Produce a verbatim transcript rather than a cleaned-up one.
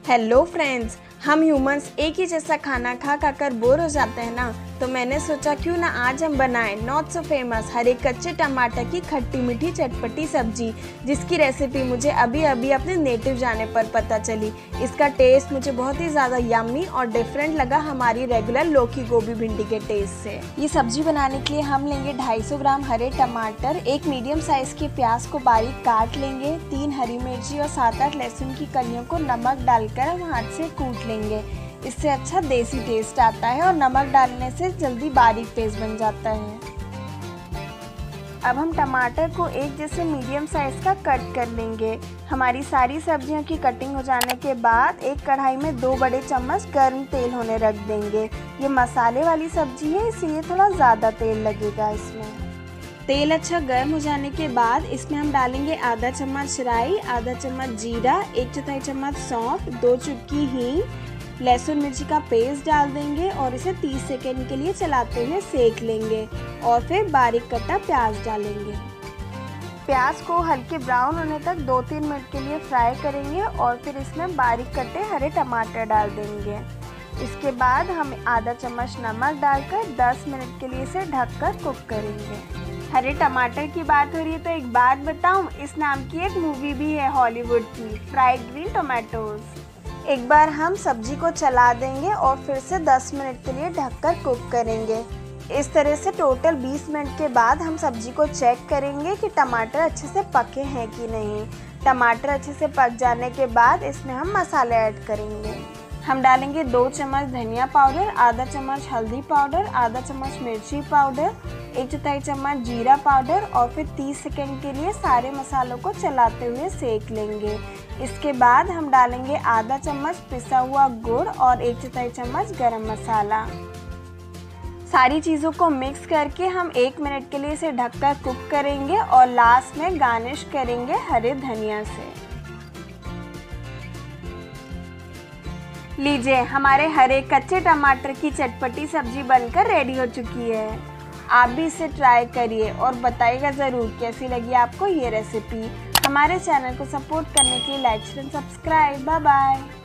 Hello friends, हम humans एक ही जैसा खाना खा खा कर बोर हो जाते हैं ना, तो मैंने सोचा क्यों ना आज हम बनाएं नॉट सो फेमस हरे कच्चे टमाटर की खट्टी मीठी चटपटी सब्जी, जिसकी रेसिपी मुझे अभी अभी अपने नेटिव जाने पर पता चली। इसका टेस्ट मुझे बहुत ही ज़्यादा यम्मी और डिफरेंट लगा हमारी रेगुलर लौकी गोभी भिंडी के टेस्ट से। ये सब्जी बनाने के लिए हम लेंगे ढाई सौ ग्राम हरे टमाटर, एक मीडियम साइज़ के प्याज को बारीक काट लेंगे, तीन हरी मिर्ची और सात आठ लहसुन की कलियों को नमक डालकर हम हाथ से कूट लेंगे। इससे अच्छा देसी टेस्ट आता है और नमक डालने से जल्दी बारीक पेस्ट बन जाता है। अब हम टमाटर को एक जैसे मीडियम साइज़ का कट कर लेंगे। हमारी सारी सब्जियों की कटिंग हो जाने के बाद एक कढ़ाई में दो बड़े चम्मच गर्म तेल होने रख देंगे। ये मसाले वाली सब्जी है, इसलिए थोड़ा ज़्यादा तेल लगेगा इसमें। तेल अच्छा गर्म हो जाने के बाद इसमें हम डालेंगे आधा चम्मच राई, आधा चम्मच जीरा, एक चौथाई चम्मच सौंफ, दो चुटकी हींग, लहसुन मिर्ची का पेस्ट डाल देंगे और इसे तीस सेकंड के लिए चलाते हुए सेक लेंगे और फिर बारीक कटा प्याज डालेंगे। प्याज को हल्के ब्राउन होने तक दो तीन मिनट के लिए फ्राई करेंगे और फिर इसमें बारीक कटे हरे टमाटर डाल देंगे। इसके बाद हम आधा चम्मच नमक डालकर दस मिनट के लिए इसे ढककर कुक करेंगे। हरे टमाटर की बात हो रही है तो एक बात बताऊं, इस नाम की एक मूवी भी है हॉलीवुड की, फ्राइड ग्रीन टोमेटोज। एक बार हम सब्जी को चला देंगे और फिर से दस मिनट के लिए ढककर कुक करेंगे। इस तरह से टोटल बीस मिनट के बाद हम सब्जी को चेक करेंगे कि टमाटर अच्छे से पके हैं कि नहीं। टमाटर अच्छे से पक जाने के बाद इसमें हम मसाले ऐड करेंगे। हम डालेंगे दो चम्मच धनिया पाउडर, आधा चम्मच हल्दी पाउडर, आधा चम्मच मिर्ची पाउडर, एक चौथाई चम्मच जीरा पाउडर और फिर तीस सेकंड के लिए सारे मसालों को चलाते हुए सेक लेंगे। इसके बाद हम डालेंगे आधा चम्मच पिसा हुआ गुड़ और एक चौथाई चम्मच गरम मसाला। सारी चीज़ों को मिक्स करके हम एक मिनट के लिए इसे ढककर कुक करेंगे और लास्ट में गार्निश करेंगे हरे धनिया से। लीजिए, हमारे हरे कच्चे टमाटर की चटपटी सब्जी बनकर रेडी हो चुकी है। आप भी इसे ट्राई करिए और बताइएगा ज़रूर कैसी लगी आपको ये रेसिपी। हमारे चैनल को सपोर्ट करने के लिए like and subscribe. Bye bye.